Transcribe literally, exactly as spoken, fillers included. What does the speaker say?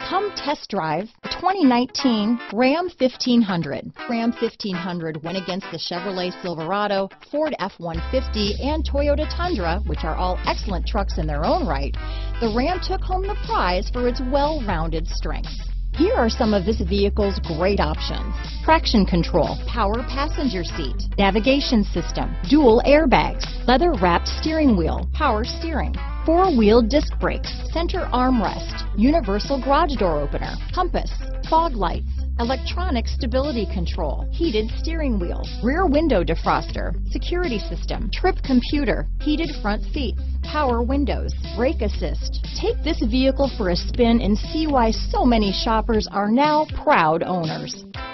Come test drive the twenty nineteen Ram fifteen hundred. Ram fifteen hundred went against the Chevrolet Silverado, Ford F one fifty, and Toyota Tundra, which are all excellent trucks in their own right. The Ram took home the prize for its well-rounded strengths. Here are some of this vehicle's great options: traction control, power passenger seat, navigation system, dual airbags, leather-wrapped steering wheel, power steering, four-wheel disc brakes, center armrest, universal garage door opener, compass, fog lights, electronic stability control, heated steering wheel, rear window defroster, security system, trip computer, heated front seats, power windows, brake assist. Take this vehicle for a spin and see why so many shoppers are now proud owners.